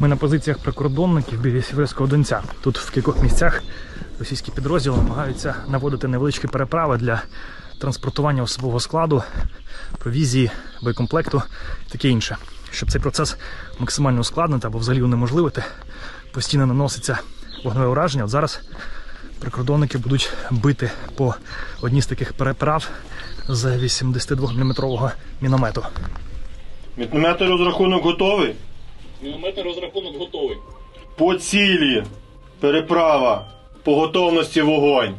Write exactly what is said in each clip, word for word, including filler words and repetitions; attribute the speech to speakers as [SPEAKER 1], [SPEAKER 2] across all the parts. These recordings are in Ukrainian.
[SPEAKER 1] Ми на позиціях прикордонників біля Сіверського Донця. Тут в кількох місцях російські підрозділи намагаються наводити невеличкі переправи для транспортування особового складу, провізії, боєкомплекту і таке інше. Щоб цей процес максимально ускладнити або взагалі унеможливити, постійно наноситься вогневе ураження. От зараз прикордонники будуть бити по одній з таких переправ з вісімдесятидвоміліметрового міномету.
[SPEAKER 2] Мінометний розрахунок готовий?
[SPEAKER 3] Мінометний розрахунок готовий.
[SPEAKER 2] По цілі. Переправа. По готовності вогонь.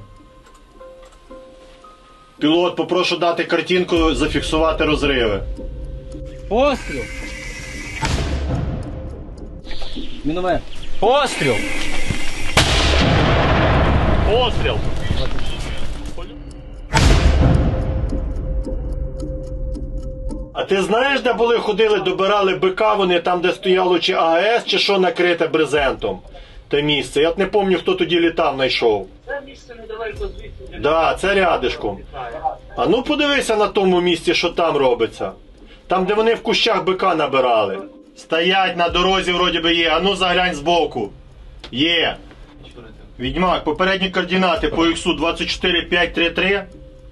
[SPEAKER 2] Пілот, попрошу дати картинку, зафіксувати розриви.
[SPEAKER 4] Постріл! Міномет. Постріл!
[SPEAKER 3] Постріл!
[SPEAKER 2] А ти знаєш, де були ходили, добирали бика вони, там де стояло чи А Г С, чи що накрите брезентом? Те місце. Я не пам'ятаю, хто тоді літав, знайшов.
[SPEAKER 3] Це місце недалеко звідси.
[SPEAKER 2] Так, да, це рядишком. А ну подивися на тому місці, що там робиться. Там, де вони в кущах бика набирали. Стоять на дорозі, вроді би є. А ну заглянь збоку. Є. Відьмак, попередні координати по іксу двадцять чотири п'ять три три.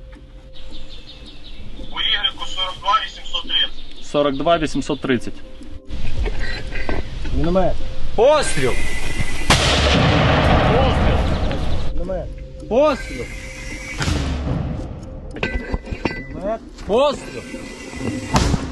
[SPEAKER 2] По Y сорок два вісімсот тридцять.
[SPEAKER 3] сорок два вісімсот тридцять.
[SPEAKER 4] Міномет. Постріл!
[SPEAKER 3] Постріл!
[SPEAKER 4] Міномет. Постріл! Міномет. Постріл!